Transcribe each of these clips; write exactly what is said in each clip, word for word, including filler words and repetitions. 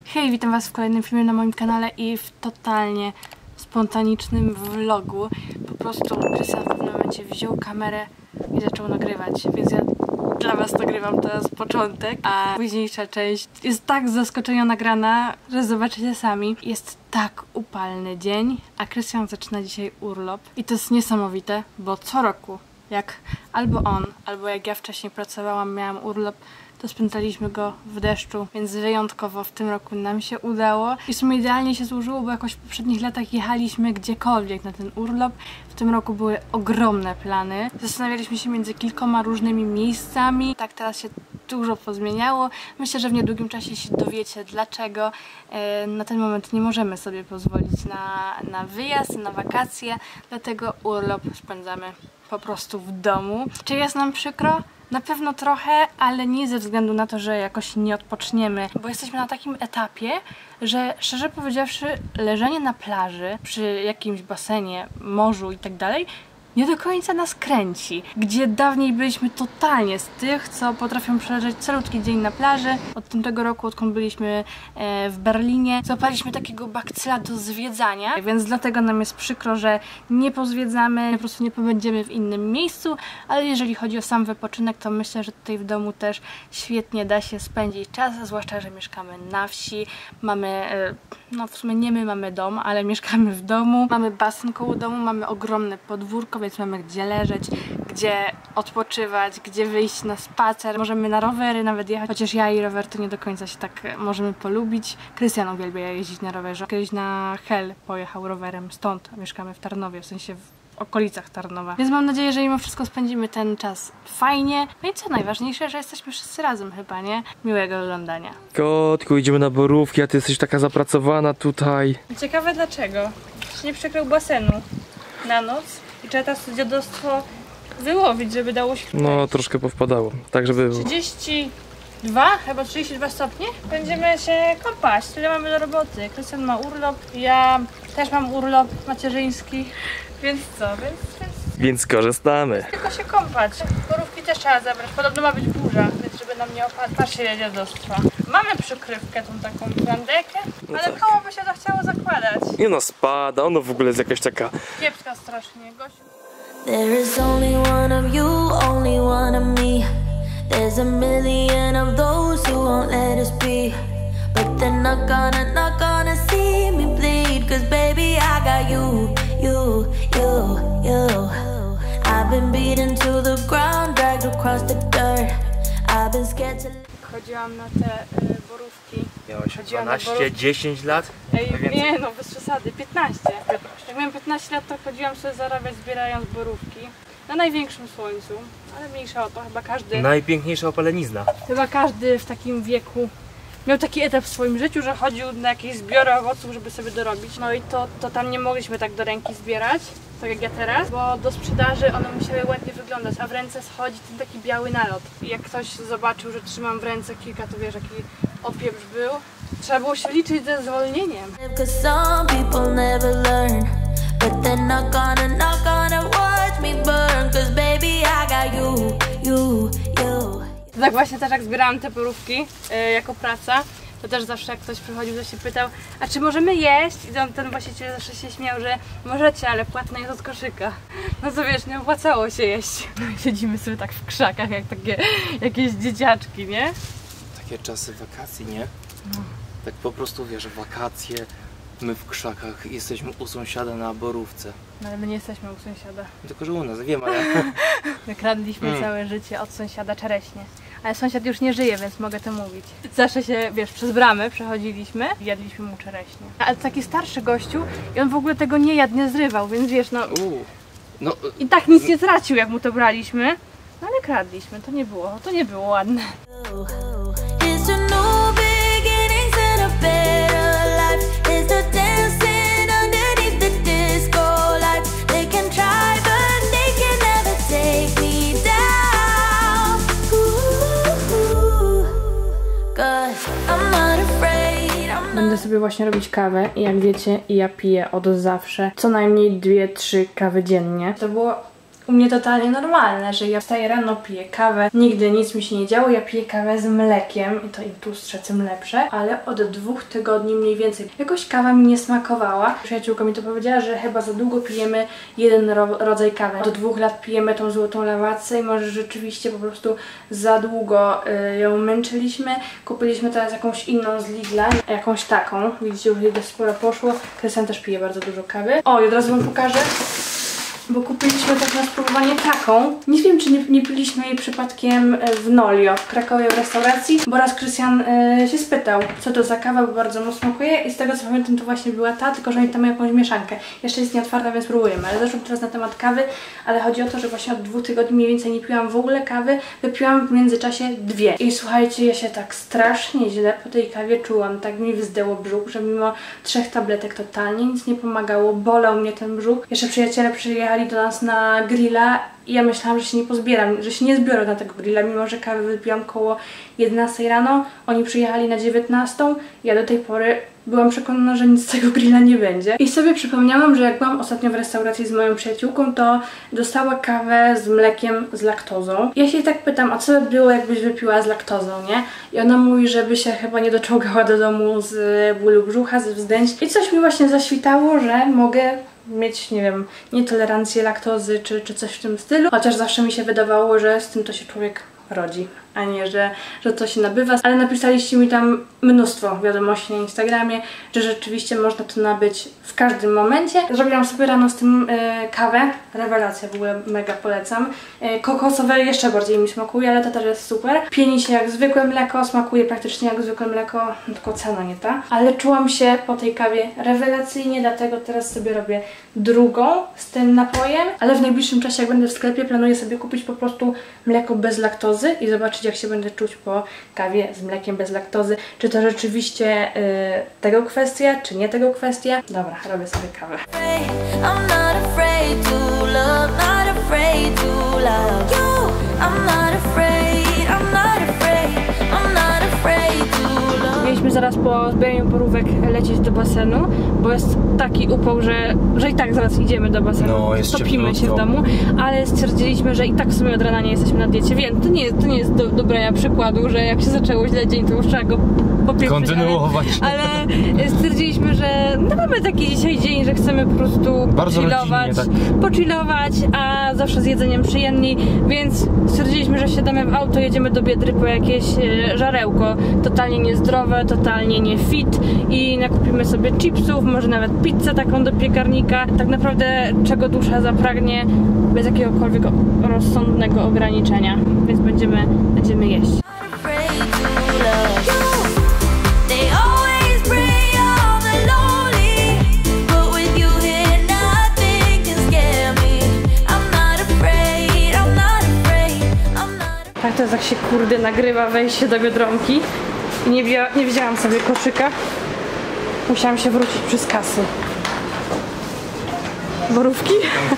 Hej, witam was w kolejnym filmie na moim kanale i w totalnie spontanicznym vlogu. Po prostu Krystian w pewnym momencie wziął kamerę i zaczął nagrywać, więc ja dla was nagrywam teraz początek, a późniejsza część jest tak z zaskoczenia nagrana, że zobaczycie sami. Jest tak upalny dzień, a Krystian zaczyna dzisiaj urlop i to jest niesamowite, bo co roku jak albo on, albo jak ja wcześniej pracowałam, miałam urlop, to spędzaliśmy go w deszczu, więc wyjątkowo w tym roku nam się udało. I w sumie idealnie się złożyło, bo jakoś w poprzednich latach jechaliśmy gdziekolwiek na ten urlop. W tym roku były ogromne plany. Zastanawialiśmy się między kilkoma różnymi miejscami. Tak, teraz się dużo pozmieniało. Myślę, że w niedługim czasie się dowiecie dlaczego. Na ten moment nie możemy sobie pozwolić na, na wyjazd, na wakacje, dlatego urlop spędzamy po prostu w domu. Czy jest nam przykro? Na pewno trochę, ale nie ze względu na to, że jakoś nie odpoczniemy, bo jesteśmy na takim etapie, że szczerze powiedziawszy, leżenie na plaży, przy jakimś basenie, morzu i tak dalej, nie do końca nas kręci. Gdzie dawniej byliśmy totalnie z tych, co potrafią przeleżeć calutki dzień na plaży. Od tamtego roku, odkąd byliśmy w Berlinie, złapaliśmy takiego bakcyla do zwiedzania, więc dlatego nam jest przykro, że nie pozwiedzamy, po prostu nie pobędziemy w innym miejscu, ale jeżeli chodzi o sam wypoczynek, to myślę, że tutaj w domu też świetnie da się spędzić czas, zwłaszcza, że mieszkamy na wsi, mamy, no w sumie nie my mamy dom, ale mieszkamy w domu, mamy basen koło domu, mamy ogromne podwórko, więc mamy gdzie leżeć, gdzie odpoczywać, gdzie wyjść na spacer. Możemy na rowery nawet jechać, chociaż ja i rower to nie do końca się tak możemy polubić. Krystian uwielbia jeździć na rowerze. Kiedyś na Hel pojechał rowerem stąd, mieszkamy w Tarnowie, w sensie w okolicach Tarnowa. Więc mam nadzieję, że mimo wszystko spędzimy ten czas fajnie. No i co najważniejsze, że jesteśmy wszyscy razem chyba, nie? Miłego oglądania. Kotku, idziemy na borówki, a ty jesteś taka zapracowana tutaj. Ciekawe dlaczego. Czy nie przykrył basenu na noc? I trzeba to dziadostwo wyłowić, żeby dało się... No, troszkę powpadało, tak żeby... trzydzieści dwa, chyba trzydzieści dwa stopnie. Będziemy się kąpać, tyle mamy do roboty. Krystian ma urlop, ja też mam urlop macierzyński, więc co, więc... Więc, więc korzystamy. Tylko się kąpać. Borówki też trzeba zabrać, podobno ma być burza, więc żeby nam nie opadł. Patrzcie, dziadostwa. Mamy przykrywkę, tą taką plandekę, no ale tak. Koło by się to chciało zakładać. Nie no, spada, ono w ogóle jest jakaś taka... kiepska strasznie, gościu. There is only one of you, only one of me. There's a million of those who won't let us be. But they're not gonna, not gonna see me bleed. Cause baby I got you, you, you, you. I've been beaten to the ground, dragged across the dirt. I've been scared to... Chodziłam na te y, borówki. Miałaś Chodziłam dwanaście, dziesięć lat? Ej, nie no, bez przesady, piętnaście. Jak miałem piętnaście lat, to chodziłam sobie zarabiać zbierając borówki. Na największym słońcu, ale mniejsza o to, chyba każdy... Najpiękniejsza opalenizna. Chyba każdy w takim wieku miał taki etap w swoim życiu, że chodził na jakieś zbiory owoców, żeby sobie dorobić. No i to, to tam nie mogliśmy tak do ręki zbierać, tak jak ja teraz, bo do sprzedaży one musiały ładnie wyglądać, a w ręce schodzi ten taki biały nalot. I jak ktoś zobaczył, że trzymam w ręce kilka, to wiesz, jaki opieprz był. Trzeba było się liczyć ze zwolnieniem. Tak właśnie też jak zbierałam te borówki yy, jako praca, to też zawsze jak ktoś przychodził, to się pytał, a czy możemy jeść? I ten, ten właściciel zawsze się śmiał, że możecie, ale płatne jest od koszyka. No to wiesz, nie opłacało się jeść. No i siedzimy sobie tak w krzakach, jak takie jakieś dzieciaczki, nie? Takie czasy wakacji, nie? No. Tak po prostu wiesz, wakacje, my w krzakach jesteśmy u sąsiada na borówce. No ale my nie jesteśmy u sąsiada. Tylko, że u nas, wiem, ale... Wykradliśmy mm. całe życie od sąsiada czereśnie. Ale sąsiad już nie żyje, więc mogę to mówić. Zawsze się, wiesz, przez bramy przechodziliśmy i jadliśmy mu czereśnie. Ale taki starszy gościu i on w ogóle tego nie jadł, nie zrywał, więc wiesz, no... U, no... I tak nic nie stracił, jak mu to braliśmy. No ale kradliśmy, to nie było, to nie było ładne. Będę sobie właśnie robić kawę i jak wiecie, ja piję od zawsze co najmniej dwie, trzy kawy dziennie. To było u mnie totalnie normalne, że ja wstaję rano, piję kawę, nigdy nic mi się nie działo, ja piję kawę z mlekiem i to im tłustsze, tym lepsze, ale od dwóch tygodni mniej więcej jakoś kawa mi nie smakowała. Przyjaciółka mi to powiedziała, że chyba za długo pijemy jeden ro rodzaj kawy. Do dwóch lat pijemy tą złotą lawacę i może rzeczywiście po prostu za długo y, ją męczyliśmy. Kupiliśmy teraz jakąś inną z Lidla, jakąś taką. Widzicie, już ile sporo poszło. Krystian też pije bardzo dużo kawy. O, i od razu wam pokażę, bo kupiliśmy tak na spróbowanie taką. Nie wiem, czy nie, nie piliśmy jej przypadkiem w Nolio, w Krakowie, w restauracji, bo raz Krystian y, się spytał, co to za kawa, bo bardzo mu smakuje i z tego co pamiętam, to właśnie była ta, tylko że oni tam mają jakąś mieszankę. Jeszcze jest nieotwarta, więc próbujemy, ale zeszłam teraz na temat kawy, ale chodzi o to, że właśnie od dwóch tygodni mniej więcej nie piłam w ogóle kawy, wypiłam w międzyczasie dwie. I słuchajcie, ja się tak strasznie źle po tej kawie czułam, tak mi wzdęło brzuch, że mimo trzech tabletek totalnie nic nie pomagało, bolał mnie ten brzuch. Jeszcze przyjaciele przyjechali do nas na grilla i ja myślałam, że się nie pozbieram, że się nie zbiorę na tego grilla, mimo że kawę wypiłam koło jedenastej rano, oni przyjechali na dziewiętnastą, ja do tej pory byłam przekonana, że nic z tego grilla nie będzie. I sobie przypomniałam, że jak byłam ostatnio w restauracji z moją przyjaciółką, to dostała kawę z mlekiem z laktozą. Ja się jej tak pytam, a co by było, jakbyś wypiła z laktozą, nie? I ona mówi, żeby się chyba nie doczołgała do domu z bólu brzucha, ze wzdęć. I coś mi właśnie zaświtało, że mogę mieć, nie wiem, nietolerancję laktozy czy, czy coś w tym stylu. Chociaż zawsze mi się wydawało, że z tym to się człowiek rodzi, a nie, że, że to się nabywa. Ale napisaliście mi tam mnóstwo wiadomości na Instagramie, że rzeczywiście można to nabyć w każdym momencie. Zrobiłam sobie rano z tym e, kawę. Rewelacja, w ogóle mega polecam. E, kokosowe jeszcze bardziej mi smakuje, ale to też jest super. Pieni się jak zwykłe mleko, smakuje praktycznie jak zwykłe mleko, no, tylko cena nie ta. Ale czułam się po tej kawie rewelacyjnie, dlatego teraz sobie robię drugą z tym napojem, ale w najbliższym czasie, jak będę w sklepie, planuję sobie kupić po prostu mleko bez laktozy i zobaczyć, jak się będę czuć po kawie z mlekiem bez laktozy. Czy to rzeczywiście yy, tego kwestia, czy nie tego kwestia. Dobra, robię sobie kawę. Mieliśmy zaraz po zbieraniu porówek lecieć do basenu, bo jest taki upał, że, że i tak zaraz idziemy do basenu. No, jest Topimy się w domu, ale stwierdziliśmy, że i tak w sumie od rana nie jesteśmy na diecie, więc to nie jest, to nie jest do, dobrania przykładu, że jak się zaczęło źle dzień, to już trzeba go popieprzyć. Kontynuować. Ale, ale stwierdziliśmy, że no mamy taki dzisiaj dzień, że chcemy po prostu bardzo pochillować, tak. pochillować, a zawsze z jedzeniem przyjemniej, więc stwierdziliśmy, że siadamy w auto, jedziemy do Biedry po jakieś e, żarełko, totalnie niezdrowe, totalnie nie fit i nakupimy sobie chipsów, może nawet pizzę taką do piekarnika, tak naprawdę czego dusza zapragnie, bez jakiegokolwiek rozsądnego ograniczenia, więc będziemy, będziemy jeść. Tak to jest, jak się kurde nagrywa wejście do Biedronki i nie, nie wzięłam sobie koszyka. Musiałam się wrócić przez kasy. Borówki?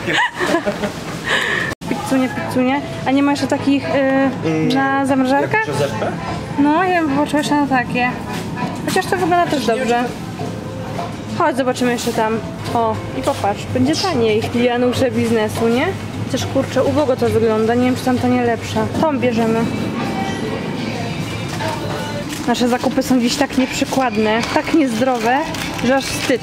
Pizzunie, pizzunie. A nie ma jeszcze takich yy, na zamrażarkę? Jak przez zeszpę? No, ja bym popatrzyła jeszcze na takie. Chociaż to wygląda też dobrze. Chodź, zobaczymy jeszcze tam. O, i popatrz, będzie taniej. Janusze biznesu, nie? Też kurczę, ubogo to wygląda. Nie wiem, czy tam to nie lepsze. Tą bierzemy. Nasze zakupy są dziś tak nieprzykładne, tak niezdrowe, że aż wstyd.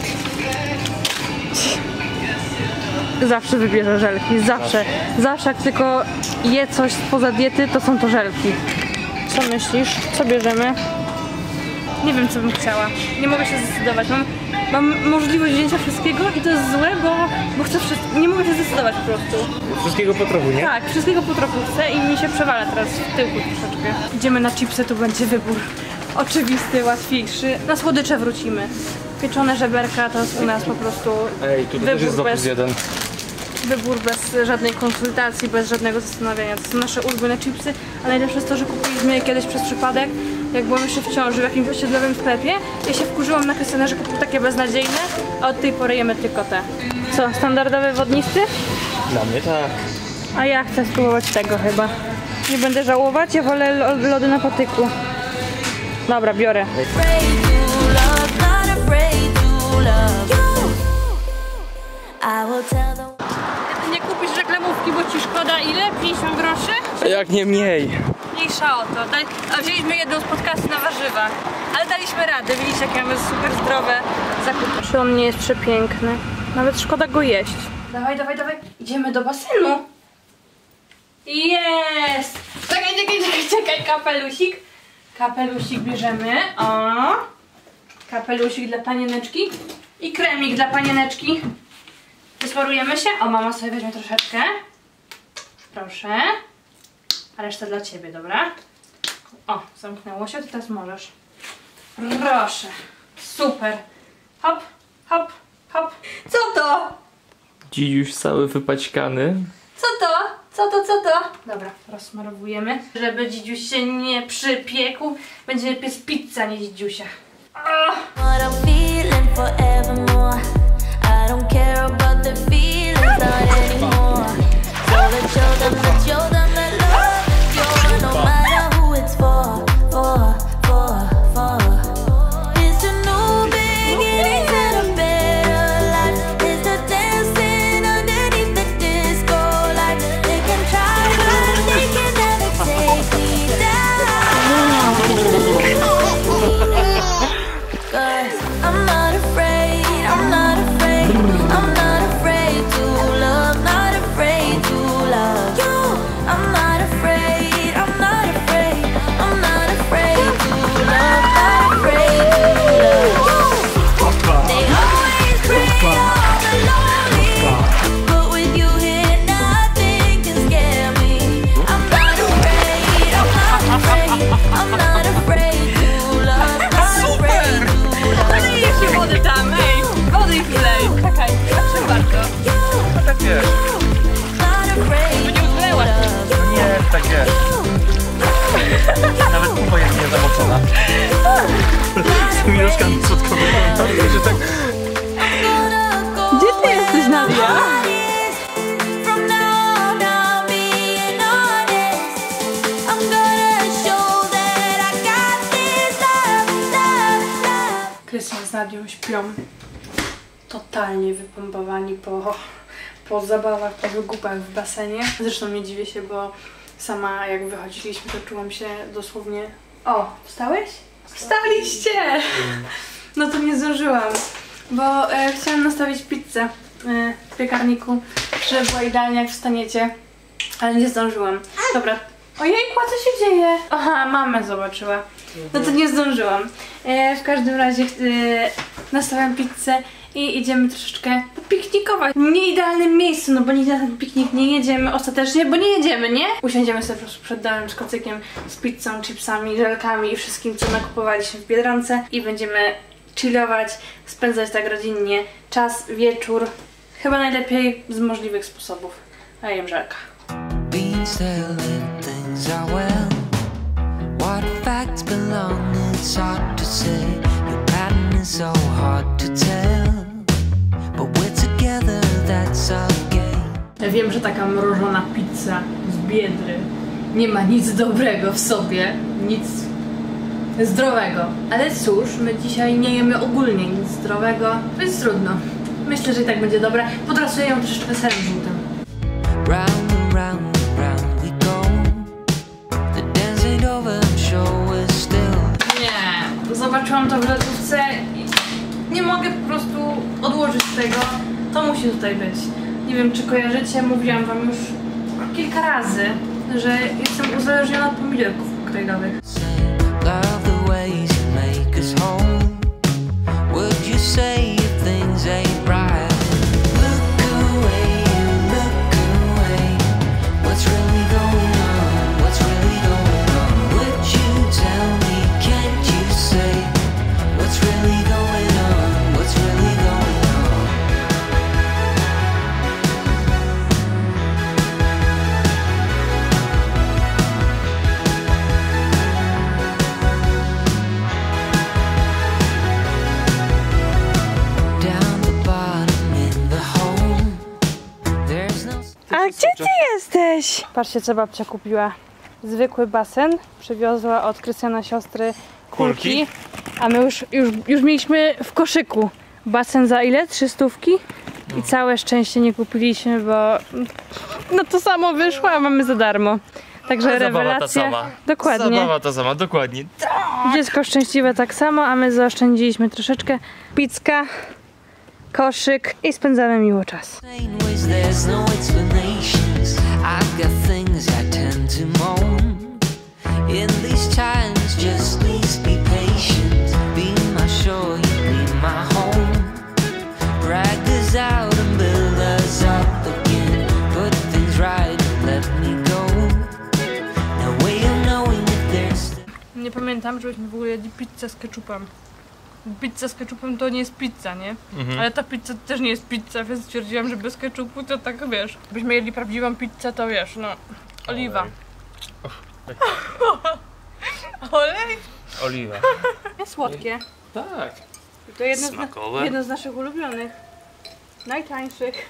Zawsze wybierze żelki, zawsze. Zawsze jak tylko je coś spoza diety, to są to żelki. Co myślisz? Co bierzemy? Nie wiem, co bym chciała. Nie mogę się zdecydować. Mam, mam możliwość wzięcia wszystkiego i to jest złe, bo, bo chcę wszystko. Nie mogę się zdecydować po prostu. Wszystkiego po trochu, nie? Tak, wszystkiego po trochu chcę i mi się przewala teraz w tyłku troszeczkę. Idziemy na chipsy, tu będzie wybór oczywisty, łatwiejszy. Na słodycze wrócimy. Pieczone żeberka to jest u nas po prostu Ej, tu też jest bez, jeden. wybór bez żadnej konsultacji, bez żadnego zastanawiania. To są nasze ulubione chipsy, a najlepsze jest to, że kupiliśmy je kiedyś przez przypadek, jak byłam jeszcze w ciąży w jakimś osiedlowym sklepie. Ja się wkurzyłam na Krystiana, że kupił takie beznadziejne, a od tej pory jemy tylko te. Co, standardowy wodnisty? Dla mnie tak. A ja chcę spróbować tego chyba. Nie będę żałować, ja wolę lody na patyku. Dobra, biorę. Nie kupisz reklamówki, bo ci jak nie mniej. Mniejsza o to. Dali, a wzięliśmy jedną z podcasty na warzywa. Ale daliśmy radę. Widzicie, jakie mamy super zdrowe zakupy. Czy on nie jest przepiękny? Nawet szkoda go jeść. Dawaj, dawaj, dawaj. Idziemy do basenu. Jest! Czekaj, czekaj, czekaj, czekaj. Kapelusik. Kapelusik bierzemy. O. Kapelusik dla panieneczki. I kremik dla panieneczki. Wysmarujemy się. O, mama sobie weźmie troszeczkę. Proszę. A reszta dla ciebie, dobra? O, zamknęło się, to teraz możesz. Proszę. Super. Hop, hop, hop. Co to? Dziś już cały wypaćkany. Co to? Co to, co to? Dobra, rozsmarowujemy. Żeby dzidziuś się nie przypiekł, będziemy piec pizzę, nie dzidziusia. What I'm feeling forevermore. I don't care about the feelings not anymore. So let's show them, let's show them that love you're no matter who it's for, for, for, for. It's a new beginning and a better life. It's the dancing underneath the disco light. They can try but they can never take me down. Cause I'm not afraid, I'm not afraid, I'm not afraid to love, not afraid to love you. I'm not afraid, I'm not afraid, I'm not afraid to love, not afraid to love you. They always pray all the lonely, but with you here nothing can scare me. I'm not afraid, I'm not afraid, I'm not afraid to love, not afraid to Ale jeszcze wody tam, ej! Wody i wlej! Czekaj, proszę bardzo. Tak jest. Żeby nie udlełaś. Nie, tak jest. Nawet kupa jest niezamoczona. Mieszka słodkowego, że tak... Gdzie ty jesteś, Nadia? Krystian z Nadią śpią totalnie wypompowani po, po zabawach, po wygupach w basenie. Zresztą nie dziwię się, bo sama jak wychodziliśmy, to czułam się dosłownie... O, wstałeś? Wstaliście! No to nie zdążyłam, bo e, chciałam nastawić pizzę e, w piekarniku, żeby była idealnie jak wstaniecie, ale nie zdążyłam. Dobra. Ojejku, a co się dzieje? Aha, mamę zobaczyła. No to nie zdążyłam. E, w każdym razie e, nastawiam pizzę i idziemy troszeczkę popiknikować. W nieidealnym miejscu, no bo nigdy na ten piknik nie jedziemy ostatecznie, bo nie jedziemy, nie? Usiądziemy sobie po prostu przed domem z kocykiem, z pizzą, chipsami, żelkami i wszystkim, co nakupowaliśmy w Biedronce i będziemy chillować, spędzać tak rodzinnie czas, wieczór. Chyba najlepiej z możliwych sposobów. A jem żelka. Things are well. What facts belong, it's hard to say. Your pattern is so hard to tell. But we're together, that's our game. Ja wiem, że taka mrożona pizza z Biedry nie ma nic dobrego w sobie, nic zdrowego. Ale cóż, my dzisiaj nie jemy ogólnie nic zdrowego, więc trudno. Myślę, że i tak będzie dobre. Podrasuję ją troszeczkę serem żółtym. Round and round. Nie, zobaczyłam to w lodówce i nie mogę po prostu odłożyć tego. To musi tutaj być. Nie wiem, czy kojarzycie, mówiłam wam już kilka razy, że jestem uzależniona od pomidorków koktajlowych. A gdzie ty jesteś? Patrzcie, co babcia kupiła. Zwykły basen. Przywiozła od Krystiana siostry kulki. kulki. A my już, już, już mieliśmy w koszyku. Basen za ile? Trzy stówki? I całe szczęście nie kupiliśmy, bo no to samo wyszło, a mamy za darmo. Także A zabawa rewelacja. ta sama. Dokładnie. Zabawa ta sama, dokładnie. Dziecko szczęśliwe tak samo, a my zaoszczędziliśmy troszeczkę. Pizzka, koszyk i spędzamy miło czas. There's no explanations. I've got things I tend to moan. In these times, just please be patient. Be my shore, you be my home. Drag us out and build us up again. Put things right, let me go. No way of knowing if there's. Nie pamiętam, żebyśmy w ogóle jedli pizzę z ketchupem. Pizza z ketchupem to nie jest pizza, nie? Mhm. Ale ta pizza też nie jest pizza, więc stwierdziłam, że bez ketchupu to tak, wiesz. Gdybyśmy jedli prawdziwą pizzę, to wiesz, no, oliwa. Olej? Oliwa. Jest słodkie. Tak. To jedno z, Smakowe. na, jedno z naszych ulubionych. Najtańszych.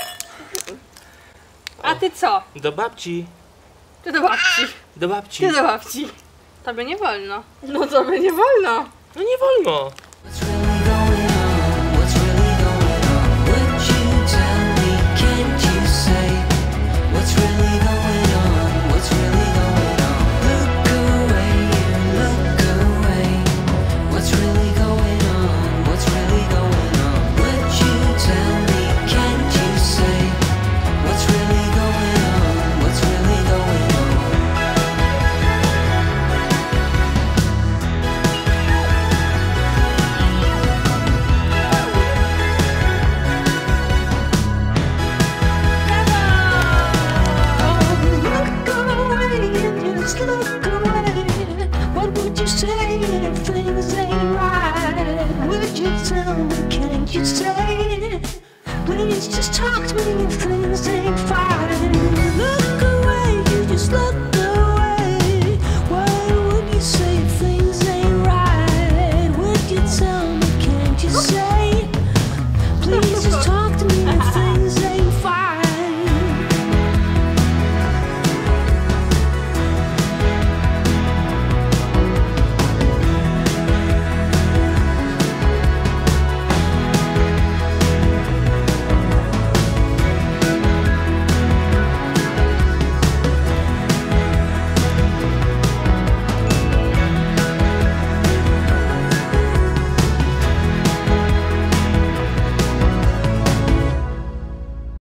A ty co? Do babci. Ty do babci. Do babci. Ty do babci. Tobie nie wolno. No tobie nie wolno. No nie wolno. What's really going on? What's really going on? Would you tell me? Can't you say what's really going on? What's really going on? Look away, look away. What's really going on? What's really going on? Would you tell me? Can't you say what's really going on? What's really going on? Please just talk to me if things ain't